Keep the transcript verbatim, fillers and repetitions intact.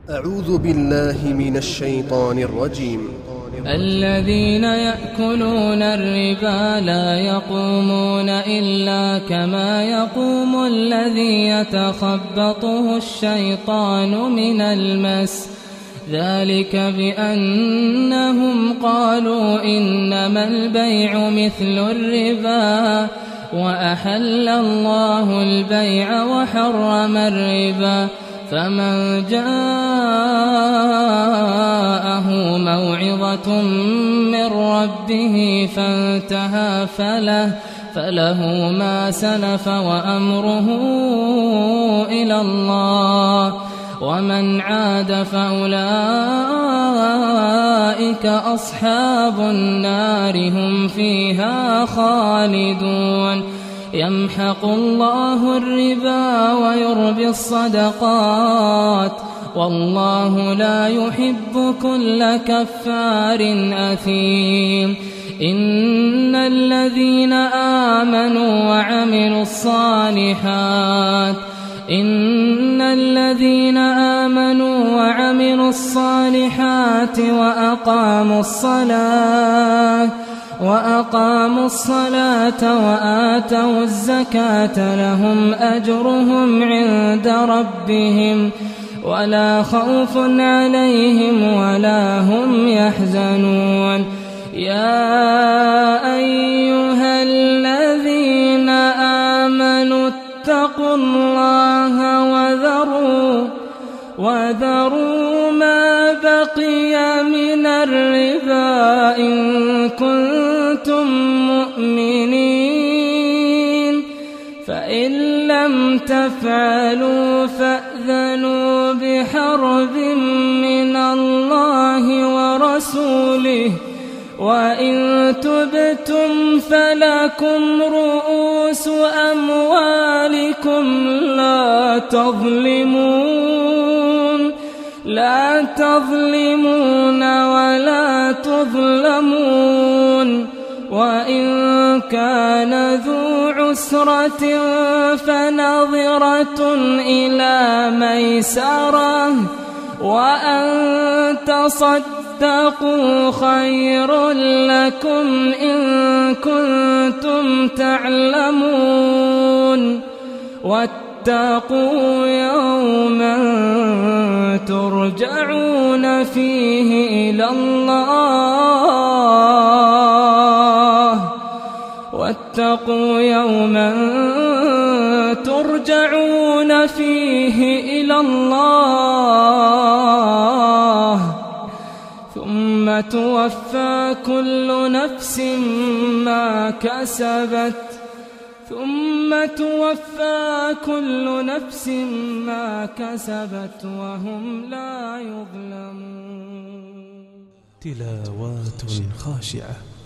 أعوذ بالله من الشيطان الرجيم. الذين يأكلون الربا لا يقومون إلا كما يقوم الذي يتخبطه الشيطان من المس، ذلك بأنهم قالوا إنما البيع مثل الربا وأحل الله البيع وحرم الربا، فمن جاءه موعظة من ربه فانتهى فله, فله ما سلف وأمره إلى الله، ومن عاد فأولئك أصحاب النار هم فيها خالدون. يمحق الله الربا ويربي الصدقات، والله لا يحب كل كفار أثيم. إن الذين آمنوا وعملوا الصالحات إن الذين آمنوا وعملوا الصالحات وأقاموا الصلاة وأقاموا الصلاة وآتوا الزكاة لهم أجرهم عند ربهم ولا خوف عليهم ولا هم يحزنون. يا أيها الذين آمنوا اتقوا الله وذروا وذروا ما بقي من الربا إن كنتم مؤمنين، فإن لم تفعلوا فأذنوا بحرب من الله ورسوله، وإن تبتم فلكم رؤوس أموالكم لا تظلمون لا تظلمون ولا تظلمون. وإن كان ذو عسرة فنظرة إلى ميسرة، وأن تصدقوا خير لكم إن كنتم تعلمون. واتقوا يوما ترجعون فيه إلى الله واتقوا يوما ترجعون فيه إلى الله ثم توفى كل نفس ما كسبت ثم توفى كل نفس ما كسبت وهم لا يظلمون. تلاوات خاشعة